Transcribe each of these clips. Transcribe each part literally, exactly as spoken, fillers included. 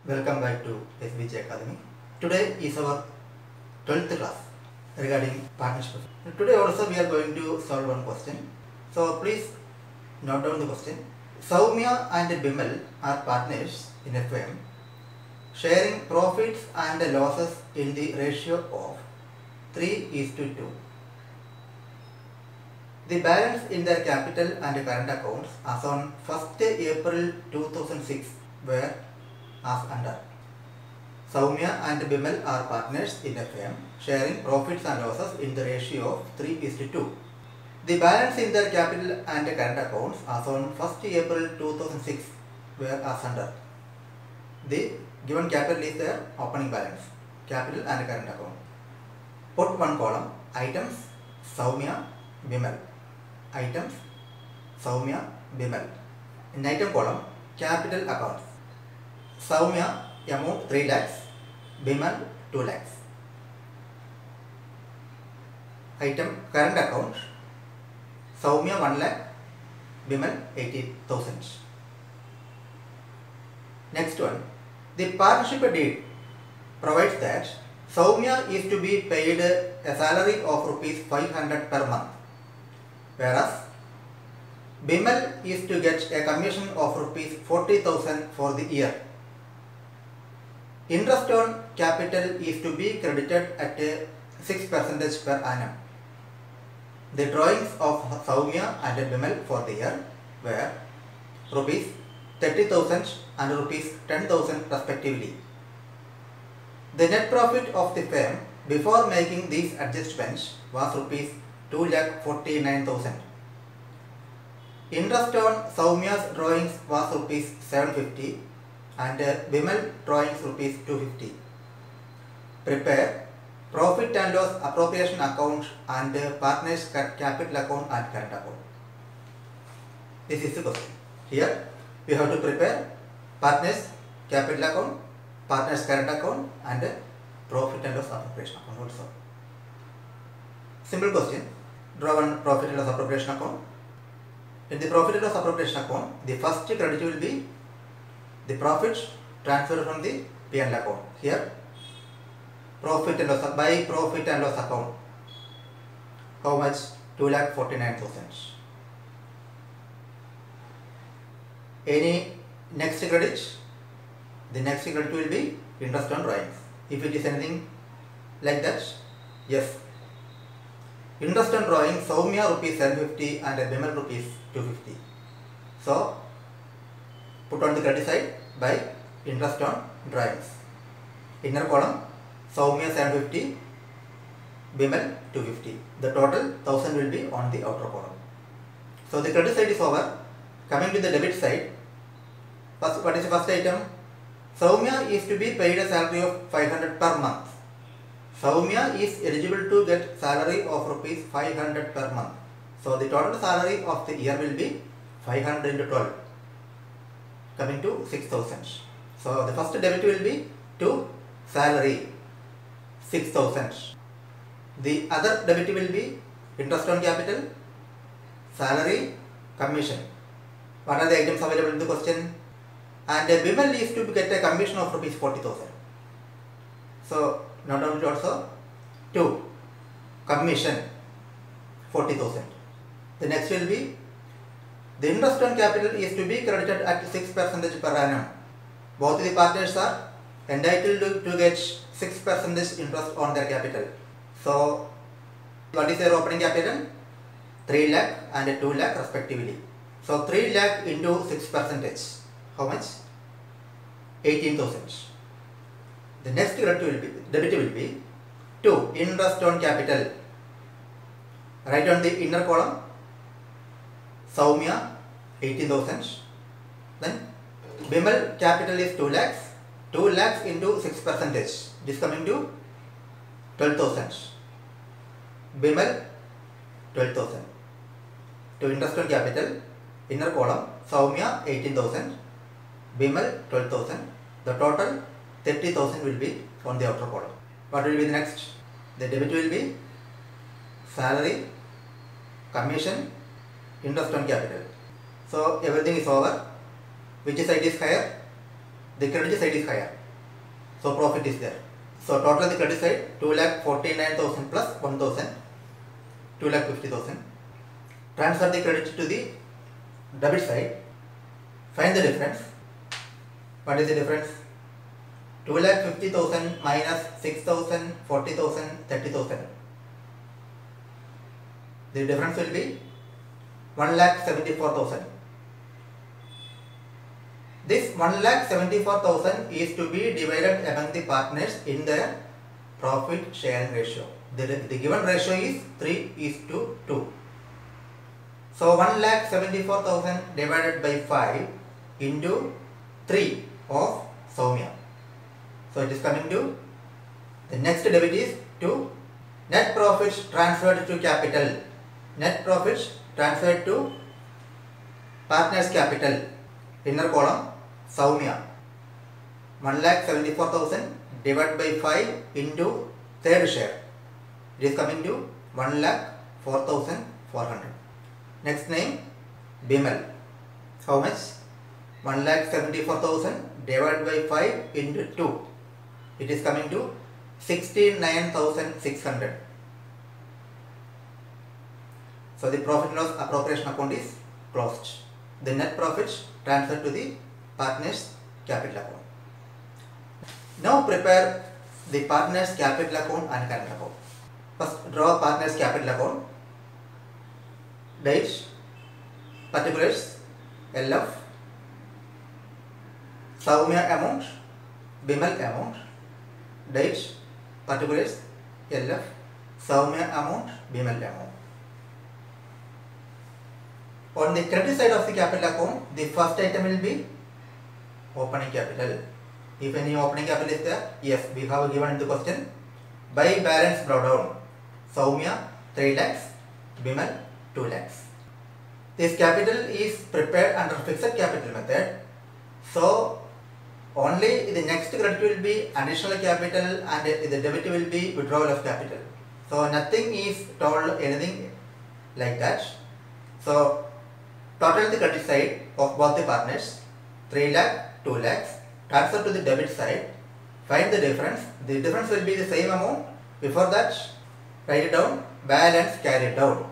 Welcome back to S B J Academy. Today is our twelfth class regarding partnership. Today also we are going to solve one question. So please note down the question. Soumya and Bimal are partners in a firm, sharing profits and losses in the ratio of three is to two. The balance in their capital and current accounts as on first April two thousand six were as under. Soumya and Bimal are partners in a firm, sharing profits and losses in the ratio of three is to two. The balance in their capital and current accounts as on first April two thousand six were as under. The given capital is their opening balance, capital and current account. Put one column, items, Soumya, Bimal. Items, Soumya, Bimal. In item column, capital accounts. Soumya amount three lakhs, Bimal two lakhs. Item current account, Soumya one lakh, Bimal eighty thousand. Next one, the partnership deed provides that Soumya is to be paid a salary of rupees five hundred per month, whereas Bimal is to get a commission of rupees forty thousand for the year. Interest on capital is to be credited at a six percent per annum. The drawings of Soumya and Bimal for the year were rupees thirty thousand and rupees ten thousand respectively. The net profit of the firm before making these adjustments was rupees two lakh forty-nine thousand. Interest on Soumya's drawings was rupees seven fifty and Bimal drawings rupees two fifty. Prepare profit and loss appropriation account and partners capital account and current account. This is the question. Here we have to prepare partners capital account, partners current account and profit and loss appropriation account also. Simple question. Draw one profit and loss appropriation account. In the profit and loss appropriation account, the first credit will be the profits transferred from the P and L account. Here, profit and loss by profit and loss account. How much? two lakh forty-nine thousand. Any next credit? The next credit will be interest on drawings. If it is anything like that, yes. Interest on drawing, Soumya rupees seven fifty and Bimal rupees two fifty. So, put on the credit side by interest on drawings. Inner column, Soumya seven fifty, Bimal two fifty. The total one thousand will be on the outer column. So, the credit side is over. Coming to the debit side, first, what is the first item? Soumya is to be paid a salary of five hundred per month. Soumya is eligible to get salary of rupees five hundred per month. So, the total salary of the year will be five hundred into twelve, coming to six thousand. So, the first debit will be to salary, six thousand. The other debit will be interest on capital, salary, commission. What are the items available in the question? And uh, Bimal is to get a commission of rupees forty thousand. So, not only also two, commission forty thousand. The next will be the interest on capital is to be credited at six percent per annum. Both the partners are entitled to, to get six percent interest on their capital. So, what is their opening capital? three lakh and two lakh respectively. So, three lakh into six percent. How much? eighteen thousand. The next credit will be, debit will be two, interest on capital. Write on the inner column, Soumya eighteen thousand. Then Bimal capital is two lakhs. two lakhs into six percent. This is coming to twelve thousand. Bimal twelve thousand. To interest on capital, inner column, Soumya eighteen thousand. Bimal twelve thousand. The total thirty thousand will be on the outer column. What will be the next? The debit will be salary, commission, interest on capital. So everything is over. Which side is higher? The credit side is higher. So profit is there. So total the credit side two lakh forty-nine thousand plus one thousand, two lakh fifty thousand. Transfer the credit to the debit side. Find the difference. What is the difference? two lakh fifty thousand minus six thousand, forty thousand, thirty thousand. The difference will be one lakh seventy-four thousand. This one lakh seventy-four thousand is to be divided among the partners in their profit sharing ratio. The, the given ratio is three is to two. So one lakh seventy-four thousand divided by five into three of Soumya. So it is coming to, the next debit is to net profits transferred to capital. Net profits transferred to partners capital. Inner column Soumya. one lakh seventy-four thousand divided by five into third share. It is coming to one lakh four thousand four hundred. Next name Bimal. How much? one lakh seventy-four thousand divided by five into two. It is coming to sixty-nine thousand six hundred. So the profit and loss appropriation account is closed. The net profits transferred to the partners capital account. Now prepare the partners capital account and current account. First draw partners capital account. Date, particulars, L F, Soumya amount, Bimal amount, date, particulars, L F, Soumya amount, Bimal amount. On the credit side of the capital account, the first item will be opening capital. If any opening capital is there, yes, we have given in the question. By balance drawdown, Soumya three lakhs, Bimal two lakhs. This capital is prepared under fixed capital method. So only the next credit will be additional capital and the debit will be withdrawal of capital. So nothing is told anything like that. So total the credit side of both the partners three lakh, two lakhs. Transfer to the debit side. Find the difference. The difference will be the same amount. Before that, write it down. Balance carried down.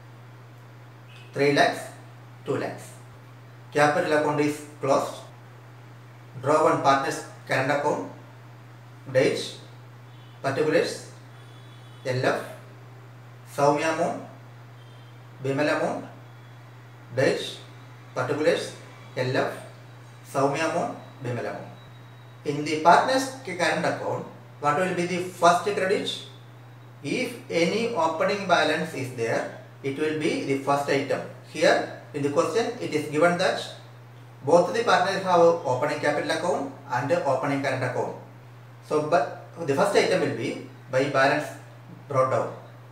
three lakhs, two lakhs. Capital account is closed. Draw one partner's current account. Date, particulars, L F, Soumya amount, Bimal amount, date, particulars, L F, Soumya amount, Bimal amount. In the partner's current account, what will be the first credit? If any opening balance is there, it will be the first item. Here in the question it is given that both the partners have opening capital account and opening current account. So but the first item will be by balance brought down.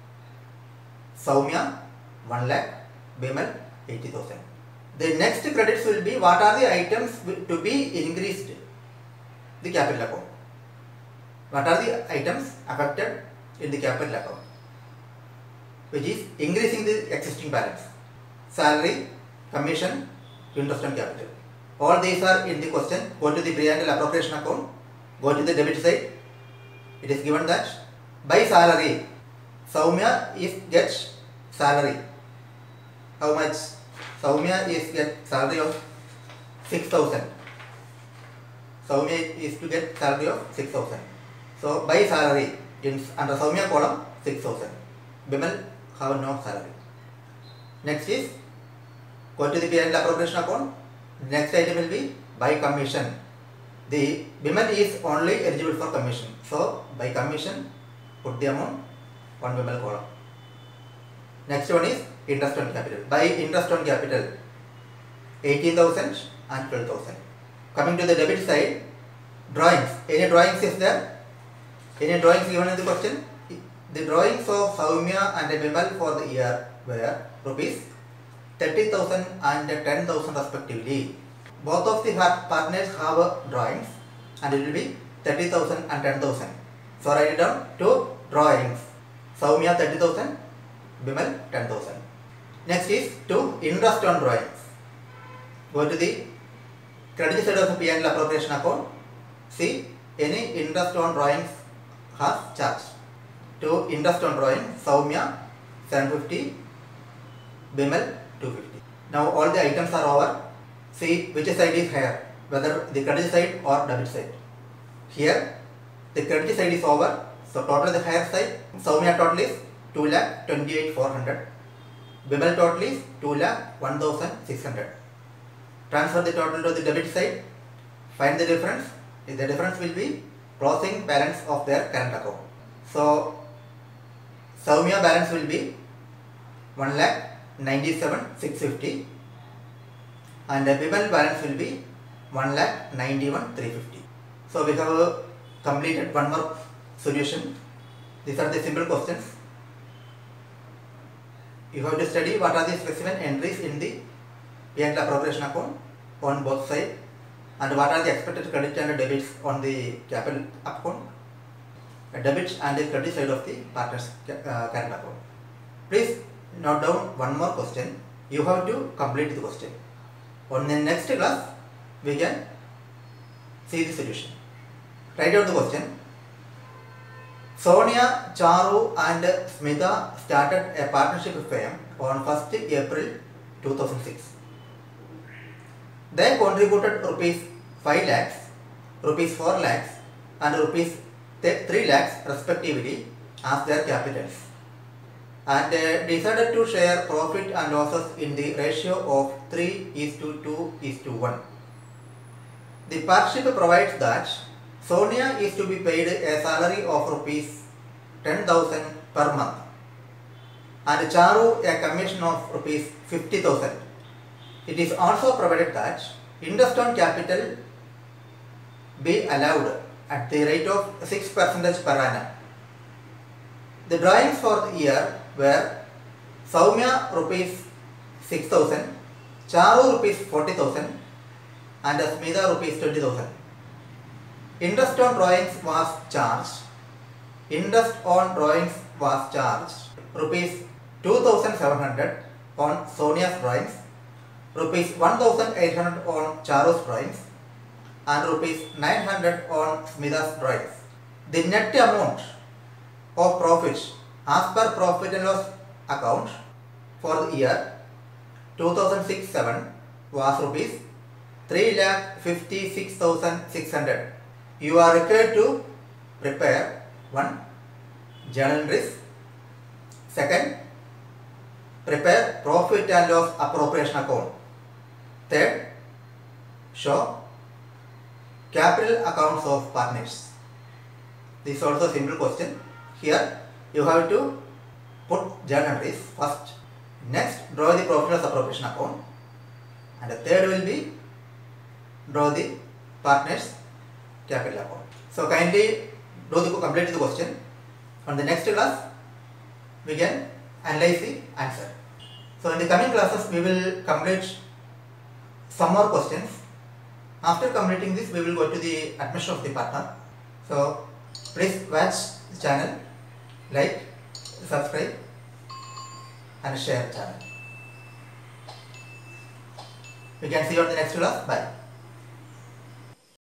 Soumya one lakh, Bimal eighty thousand. The next credits will be what are the items to be increased the capital account. What are the items affected in the capital account, which is increasing the existing balance? Salary, commission, interest on capital. All these are in the question. Go to the pre-annual appropriation account. Go to the debit side. It is given that by salary, Soumya is gets salary. How much? Soumya is get salary of six thousand. Soumya is to get salary of six thousand. So by salary, in under Soumya column six thousand. Bimal have no salary. Next is go to the P and L appropriation account. Next item will be by commission. The Bimal is only eligible for commission. So by commission, put the amount on Bimal column. Next one is interest on capital. By interest on capital, eighteen thousand and twelve thousand. Coming to the debit side, drawings. Any drawings is there? Any drawings given in the question? The drawings of Soumya and Bimal for the year were rupees thirty thousand and ten thousand respectively. Both of the partners have drawings and it will be thirty thousand and ten thousand. So write it down. Two drawings. Soumya thirty thousand, Bimal ten thousand. Next is two interest on drawings. Go to the credit side of the P and L appropriation account. See any interest on drawings has charged. To interest on drawing, Soumya seven fifty, Bimal two fifty. Now all the items are over. See which side is higher, whether the credit side or debit side. Here the credit side is over, so total the higher side. Soumya total is two lakh twenty-eight four hundred. Bimal total is two lakh one thousand six hundred. Transfer the total to the debit side. Find the difference. The difference will be closing balance of their current account. So Soumya balance will be one lakh ninety-seven six fifty, and Bimal balance will be one lakh ninety-one three fifty. So we have completed one more solution. These are the simple questions. You have to study what are the specific entries in the P and L appropriation account on both sides, and what are the expected credit and debits on the capital account, debit and the credit side of the partner's uh, current account. Please note down one more question. You have to complete the question. On the next class, we can see the solution. Write out the question. Sonia, Charu and Smita started a partnership firm on first April two thousand six. They contributed rupees five lakhs, rupees four lakhs and rupees three lakhs respectively as their capitals, and uh, decided to share profit and losses in the ratio of three is to two is to one. The partnership provides that Sonia is to be paid a salary of rupees ten thousand per month and Charu a commission of rupees fifty thousand. It is also provided that interest on capital be allowed at the rate of six percent per annum. The drawings for the year were Soumya rupees six thousand, Charu rupees forty thousand and Smita rupees twenty thousand. Interest on drawings was charged. Interest on drawings was charged rupees two thousand seven hundred on Sonia's drawings, rupees one thousand eight hundred on Charu's drawings and rupees nine hundred on Smita's drawings. The net amount of profit as per profit and loss account for the year two thousand six seven was rupees three lakh fifty-six thousand six hundred. You are required to prepare one journal entries. Second, prepare profit and loss appropriation account. Third, show capital accounts of partners. This is also a simple question. Here you have to put journal entries first. Next, draw the profit and loss appropriation account, and the third will be draw the partners capital account. So kindly do the complete the question. On the next class we can analyze the answer. So in the coming classes we will complete some more questions. After completing this we will go to the admission of the partner. So please watch the channel, like, subscribe and share the channel. We can see you on the next class. Bye.